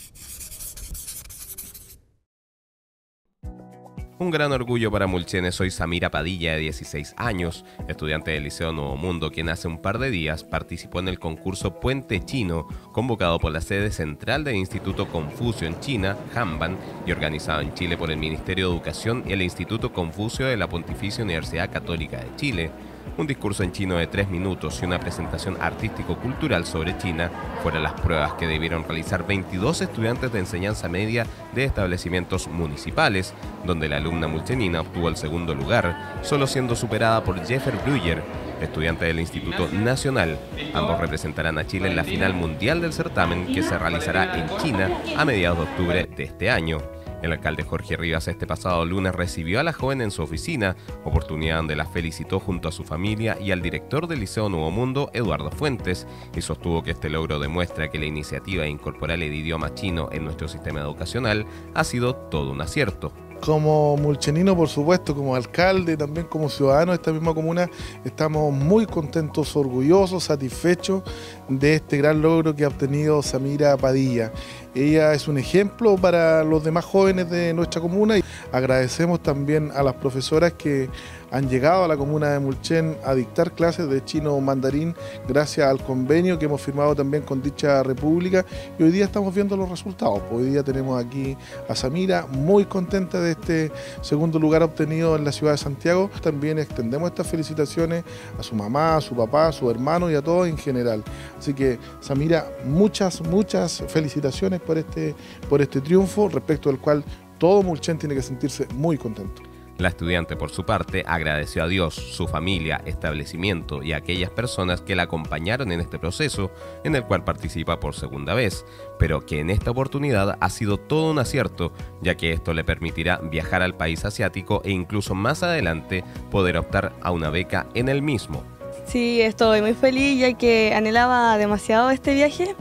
Un gran orgullo para Mulchen es hoy Samira Padilla, de 16 años, estudiante del Liceo Nuevo Mundo, quien hace un par de días participó en el concurso Puente Chino, convocado por la sede central del Instituto Confucio en China, Hanban, y organizado en Chile por el Ministerio de Educación y el Instituto Confucio de la Pontificia Universidad Católica de Chile. Un discurso en chino de 3 minutos y una presentación artístico-cultural sobre China fueron las pruebas que debieron realizar 22 estudiantes de enseñanza media de establecimientos municipales, donde la alumna mulchenina obtuvo el segundo lugar, solo siendo superada por Jeffer Brüyer, estudiante del Instituto Nacional. Ambos representarán a Chile en la final mundial del certamen, que se realizará en China a mediados de octubre de este año. El alcalde Jorge Rivas este pasado lunes recibió a la joven en su oficina, oportunidad donde la felicitó junto a su familia y al director del Liceo Nuevo Mundo, Eduardo Fuentes, y sostuvo que este logro demuestra que la iniciativa de incorporar el idioma chino en nuestro sistema educacional ha sido todo un acierto. Como mulchenino, por supuesto, como alcalde, también como ciudadano de esta misma comuna, estamos muy contentos, orgullosos, satisfechos de este gran logro que ha obtenido Samira Padilla. Ella es un ejemplo para los demás jóvenes de nuestra comuna y agradecemos también a las profesoras que han llegado a la comuna de Mulchen a dictar clases de chino mandarín gracias al convenio que hemos firmado también con dicha república, y hoy día estamos viendo los resultados. Hoy día tenemos aquí a Samira muy contenta de este segundo lugar obtenido en la ciudad de Santiago. También extendemos estas felicitaciones a su mamá, a su papá, a su hermano y a todos en general. Así que, Samira, muchas felicitaciones por este triunfo, respecto del cual todo Mulchen tiene que sentirse muy contento. La estudiante, por su parte, agradeció a Dios, su familia, establecimiento y a aquellas personas que la acompañaron en este proceso, en el cual participa por segunda vez, pero que en esta oportunidad ha sido todo un acierto, ya que esto le permitirá viajar al país asiático e incluso más adelante poder optar a una beca en el mismo. Sí, estoy muy feliz, ya que anhelaba demasiado este viaje,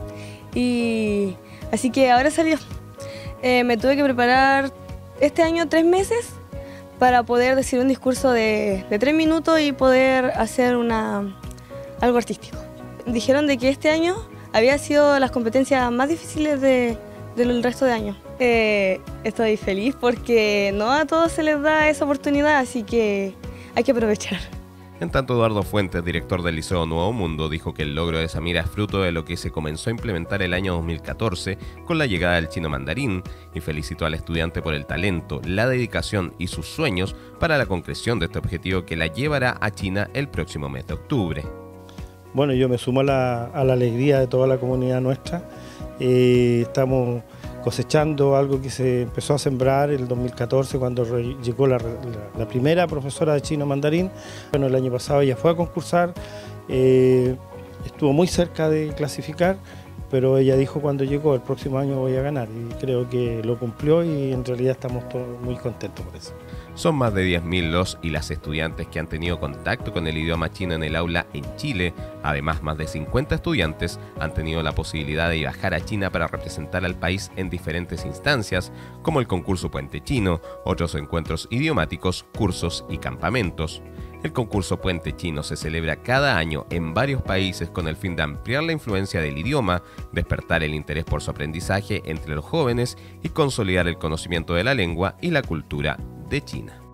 y así que ahora salió. Me tuve que preparar este año 3 meses para poder decir un discurso de 3 minutos y poder hacer algo artístico. Dijeron de que este año había sido las competencias más difíciles del resto de años. Estoy feliz porque no a todos se les da esa oportunidad, así que hay que aprovechar. En tanto, Eduardo Fuentes, director del Liceo Nuevo Mundo, dijo que el logro de Samira es fruto de lo que se comenzó a implementar el año 2014 con la llegada del chino mandarín, y felicitó al estudiante por el talento, la dedicación y sus sueños para la concreción de este objetivo que la llevará a China el próximo mes de octubre. Bueno, yo me sumo a la alegría de toda la comunidad nuestra. Estamos cosechando algo que se empezó a sembrar en el 2014 cuando llegó la primera profesora de chino mandarín. Bueno, el año pasado ella fue a concursar, estuvo muy cerca de clasificar, pero ella dijo cuando llegó, el próximo año voy a ganar, y creo que lo cumplió, y en realidad estamos todos muy contentos por eso. Son más de 10.000 los y las estudiantes que han tenido contacto con el idioma chino en el aula en Chile. Además, más de 50 estudiantes han tenido la posibilidad de viajar a China para representar al país en diferentes instancias, como el concurso Puente Chino, otros encuentros idiomáticos, cursos y campamentos. El concurso Puente Chino se celebra cada año en varios países con el fin de ampliar la influencia del idioma, despertar el interés por su aprendizaje entre los jóvenes y consolidar el conocimiento de la lengua y la cultura de China.